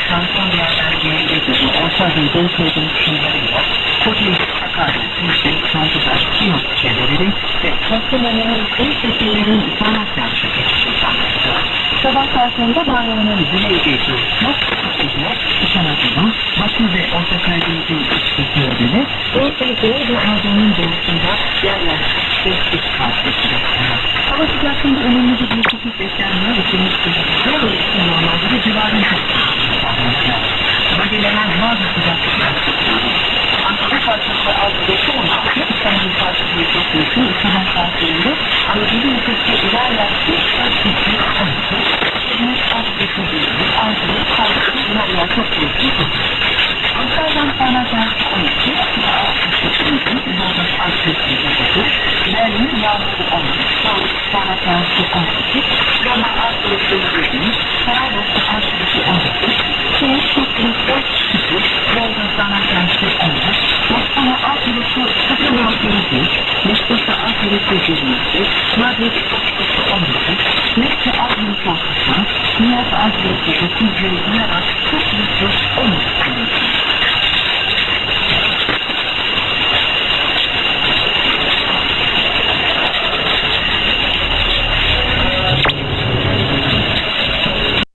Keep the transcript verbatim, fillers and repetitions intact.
Tansiyon değerlendirmeye getirdi. Orta adıydı, soygun kısımları yok. Kocaeli hakaret, yüksek, saygıdaş, yok çevreleri ve sosyal önemli seçimlerin sanat gerçekleştiği sanatçı. Sabah saatlerinde bayramın Güney Geçiyorsunuz, İçişler, İşanatı'nın, Batı ve Orta Karadeniz'in içteki ödülü ve Ege ve Anadolu'nun doğusunda yerler sessiz karşılaşıyor. Hava sıcaklığında önemli bir değişiklik beklenmiyor ve temiz sıcaklıkta ve ısı normalde civarın çok sağlanıyor. Bölgelenen bazı sıcaklıklar Ankara parçası altındaki olmakta İstanbul parçası çok yakın sabah saatlerinde Anadolu ülkesi ilerler bir saatlikli olması Şehirimiz az geçirdiğimiz Ankara'yı kalkıp ilerler çok yakın Ankara'dan sonra dersi on iki altmışlıkımızın Bağdat Altyazı'nda dokuz Berlin Yağmur'u on üç Sonra dersi on sekiz Roma Altyazı'nın Saraybosna Altyazı on dokuz Şehir Şeklinde sıfır Volga'dan dersi on beş Moskova Altyazı sıfır altı yüz Moskova Altyazı yirmi iki Madrid Altyazı on dokuz Mekke Altyazı New York Altyazı dokuz yüz New York çok yüz